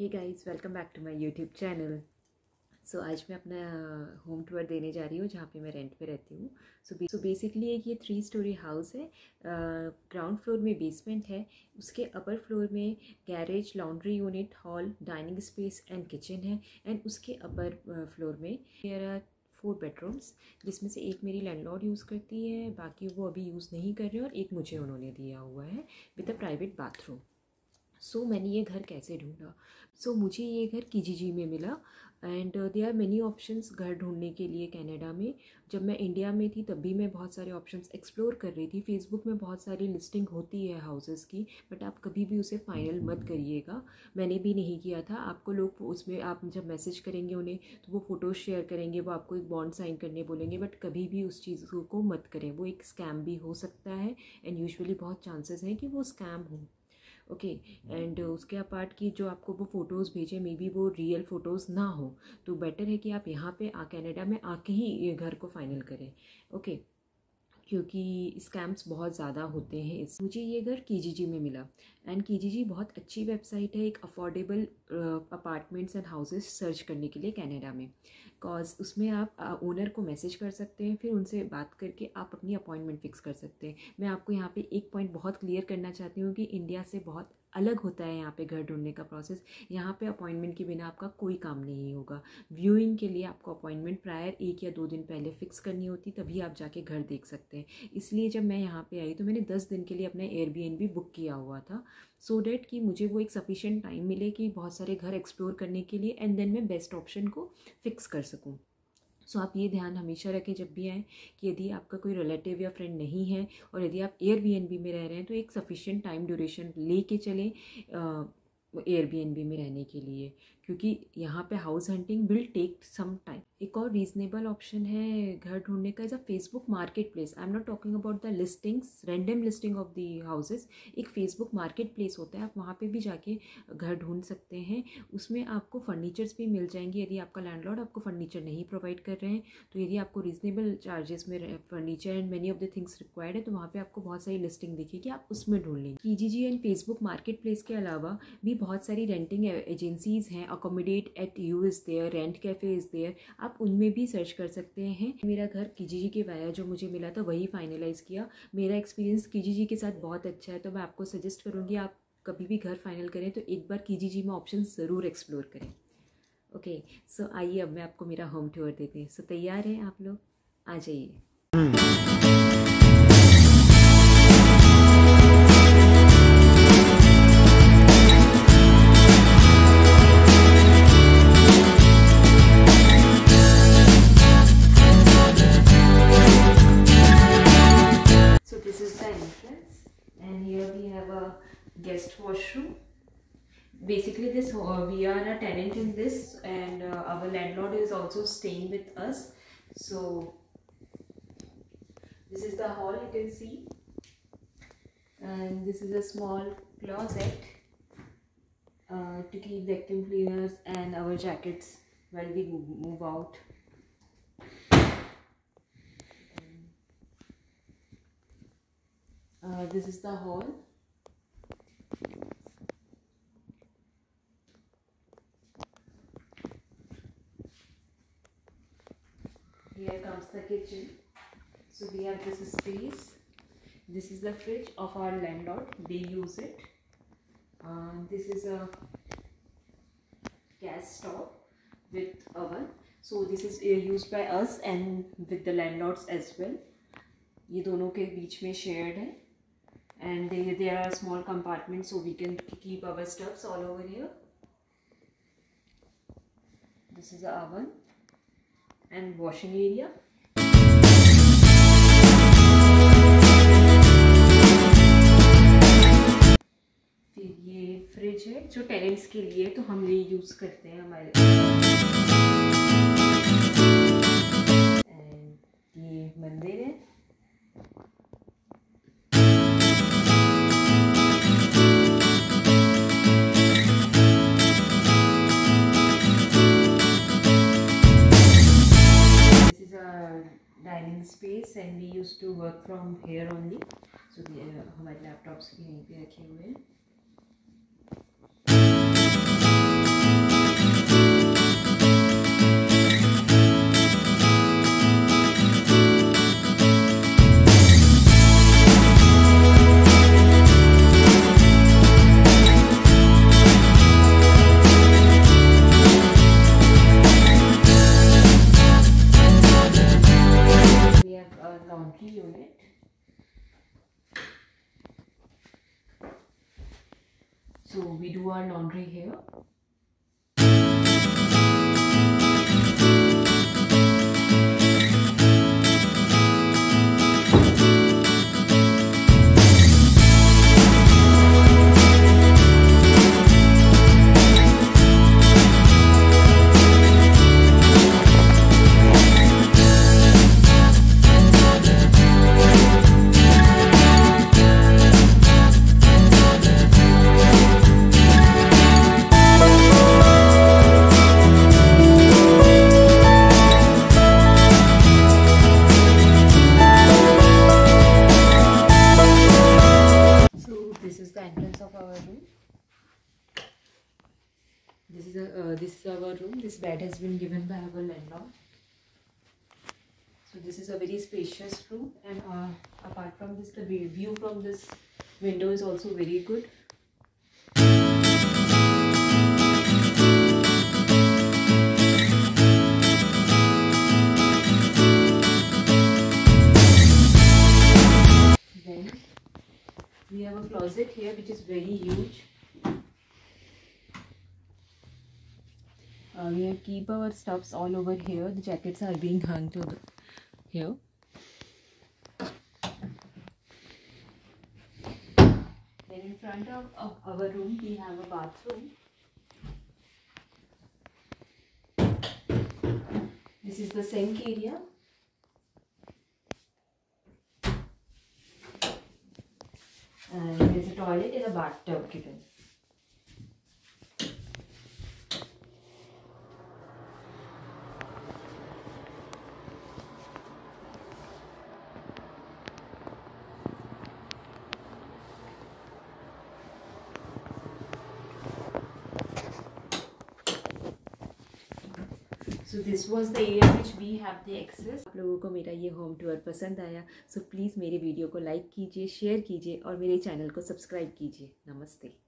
Hey guys, welcome back to my YouTube channel. So आज मैं अपना होम टूर देने जा रही हूँ जहाँ पे मैं रेंट पे रहती हूँ। सो बेसिकली एक ये 3 स्टोरी हाउस है। ग्राउंड फ्लोर में बेसमेंट है, उसके अपर फ्लोर में garage, laundry unit, hall, dining space and kitchen है। एंड उसके अपर फ्लोर में देयर आर 4 बेडरूम्स, जिसमें से एक मेरी लैंडलॉर्ड यूज़ करती है, बाकी वो अभी यूज़ नहीं कर रहे, और एक मुझे उन्होंने दिया हुआ है विद अ प्राइवेट बाथरूम। मैंने ये घर कैसे ढूंढा? मुझे ये घर कीजीजी में मिला। And they are many options घर ढूंढने के लिए कनाडा में। जब मैं इंडिया में थी तब भी मैं बहुत सारे ऑप्शंस एक्सप्लोर कर रही थी। फेसबुक में बहुत सारी लिस्टिंग होती है हाउसेस की, बट आप कभी भी उसे फाइनल मत करिएगा। मैंने भी नहीं किया था। आपको लोग उसमें, आप जब मैसेज करेंगे उन्हें तो वो फ़ोटोज़ शेयर करेंगे, वो आपको एक बॉन्ड साइन करने बोलेंगे, बट कभी भी उस चीज़ को मत करें। वो एक स्कैम भी हो सकता है एंड यूजुअली बहुत चांसेस हैं कि वो स्कैम हो। ओके। एंड उसके अपार्ट की जो आपको वो फ़ोटोज़ भेजे, मे बी वो रियल फ़ोटोज़ ना हो, तो बेटर है कि आप यहाँ पे कनाडा में आके ही ये घर को फाइनल करें। ओके, क्योंकि स्कैम्स बहुत ज़्यादा होते हैं। मुझे ये घर कीजीजी में मिला। एंड कीजीजी बहुत अच्छी वेबसाइट है एक affordable apartments and houses search करने के लिए कनाडा में। कॉज उसमें आप ओनर को मैसेज कर सकते हैं, फिर उनसे बात करके आप अपनी अपॉइंटमेंट फ़िक्स कर सकते हैं। मैं आपको यहाँ पे एक पॉइंट बहुत क्लियर करना चाहती हूँ कि इंडिया से बहुत अलग होता है यहाँ पे घर ढूंढने का प्रोसेस। यहाँ पे अपॉइंटमेंट के बिना आपका कोई काम नहीं होगा। व्यूइंग के लिए आपको अपॉइंटमेंट प्रायर 1 या 2 दिन पहले फ़िक्स करनी होती, तभी आप जाके घर देख सकते हैं। इसलिए जब मैं यहाँ पे आई तो मैंने 10 दिन के लिए अपना एयरबीएनबी बुक किया हुआ था, सो डैट कि मुझे वो एक सफिशिएंट टाइम मिले कि बहुत सारे घर एक्सप्लोर करने के लिए, एंड देन मैं बेस्ट ऑप्शन को फ़िक्स कर सकूँ। आप ये ध्यान हमेशा रखें जब भी आएँ कि यदि आपका कोई रिलेटिव या फ्रेंड नहीं है और यदि आप एयरबीएनबी में रह रहे हैं तो एक सफिशिएंट टाइम ड्यूरेशन लेके चलें एयरबीएनबी में रहने के लिए, क्योंकि यहाँ पे house hunting will take some time. एक और रीज़नेबल ऑप्शन है घर ढूंढने का, is a Facebook marketplace. I am not talking about the listings, random listing of the houses. एक फेसबुक मार्केट प्लेस होता है, आप वहाँ पे भी जाके घर ढूंढ सकते हैं। उसमें आपको फर्नीचर्स भी मिल जाएंगे यदि आपका लैंडलॉर्ड आपको फर्नीचर नहीं प्रोवाइड कर रहे हैं। तो यदि आपको रीज़नेबल चार्जेस में furniture and many of the things required है, तो वहाँ पे आपको बहुत सारी लिस्टिंग दिखेगी, आप उसमें ढूंढ लेंगे। Kijiji and Facebook marketplace के अलावा भी बहुत सारी रेंटिंग एजेंसीज हैं। Accommodate at you is there, rent cafe is there, आप उनमें भी सर्च कर सकते हैं। मेरा घर कीजीजी के वाया जो मुझे मिला था वही फाइनलाइज़ किया। मेरा एक्सपीरियंस कीजीजी के साथ बहुत अच्छा है, तो मैं आपको सजेस्ट करूँगी आप कभी भी घर फाइनल करें तो एक बार कीजीजी में ऑप्शन ज़रूर एक्सप्लोर करें। ओके, आइए अब मैं आपको मेरा होम टूर देती हूँ। तैयार हैं आप लोग? आ जाइए। This is the entrance, and here we have a guest washroom. Basically we are a tenant in this, and our landlord is also staying with us. So this is the hall, you can see, and this is a small closet to keep vacuum cleaners and our jackets while we move out. This is the hall. Here comes the kitchen. So we have this space. This is the fridge of our landlord. They use it. This is a gas stove with oven. So this is used by us and with the landlords as well. ये दोनों के बीच में shared है. And there are small compartments so we can keep our stuffs all over here. This is the oven and washing area. फिर ये fridge है जो tenants के लिए, तो हम ये यूज करते हैं हमारे। एंड ये मंदिर है। Dining space and we use to work from here only. So हमारे लैपटॉप्स भी यहीं पे रखे हुए हैं। laundry unit. So we do our laundry here. This is the entrance of our room. This is our room. This bed has been given by our landlord. So this is a very spacious room, and apart from this, the view from this window is also very good. Then we have a closet here which is very huge. We keep our stuffs all over here. The jackets are being hung to here. Then in front of our room we have a bathroom. This is the sink area. And there is a toilet and a bathtub given. So this was the area which we have the access. आप लोगों को मेरा ये home tour पसंद आया, so please मेरे video को like कीजिए, शेयर कीजिए और मेरे चैनल को सब्सक्राइब कीजिए। नमस्ते।